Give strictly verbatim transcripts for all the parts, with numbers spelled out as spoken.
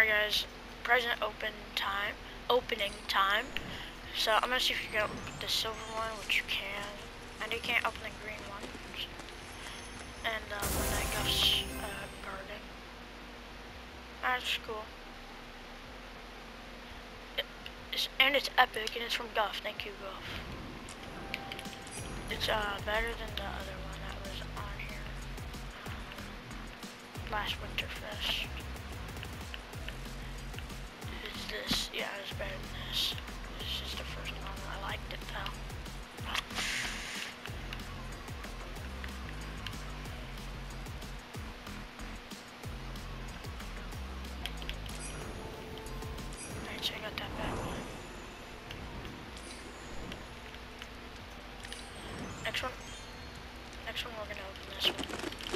Alright guys, present open time, opening time. So I'm gonna see if you can open the silver one, which you can. And you can't open the green ones. And um, when that goes uh, guarding. That's cool. It, it's, and it's epic, and it's from Guff. Thank you, Guff. It's uh better than the other one that was on here. Last Winterfest. It's this. Yeah, it's better than this. This is the first one. I liked it though. Alright, so I got that bad one. Next one. Next one, we're gonna open this one.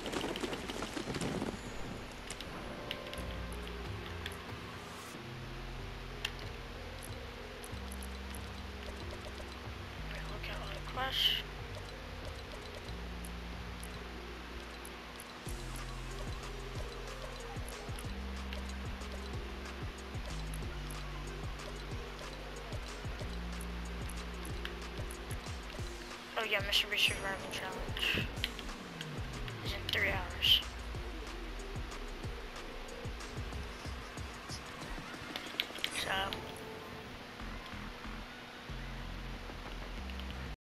Look at all the quests. Oh yeah, Mister B Survival Challenge.